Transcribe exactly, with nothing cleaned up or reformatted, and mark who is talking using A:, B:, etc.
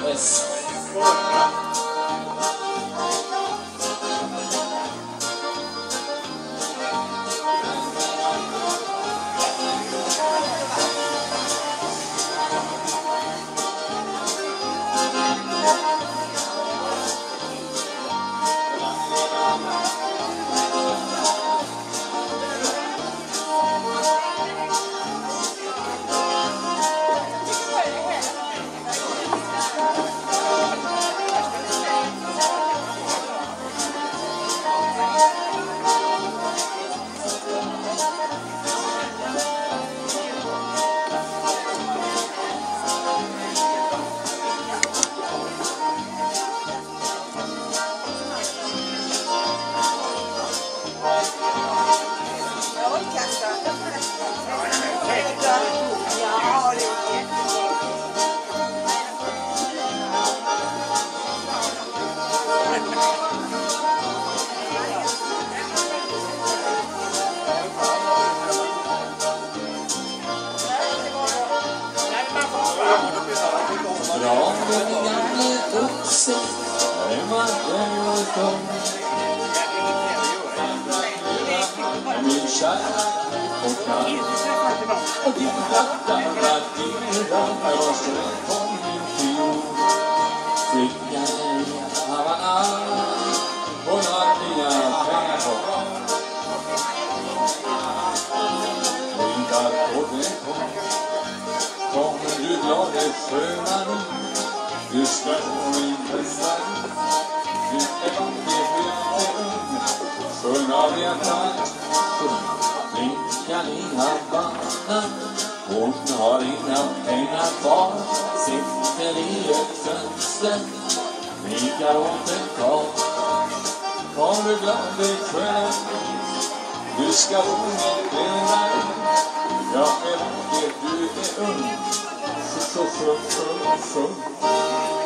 A: S. Bra med min gamle vuxen, är man där och kom. Min kära och kan, och din platta radera, jag var så på min fiol. Flickan i Havana, hon har nya pengar på. Vindar på det kom. Kommer du glad är sköna nu. Du ska få min bästa. Du är vacker, helt är ung. Sjung av hjärtat. Flickan i Havana. Hon har inga pengar kvar. Sitter i ett fönster. Nikar åt en kar. Kommer du glad är sköna nu. Du ska få min bästa. Jag är vacker, du är ung. Så, så, så, så, så.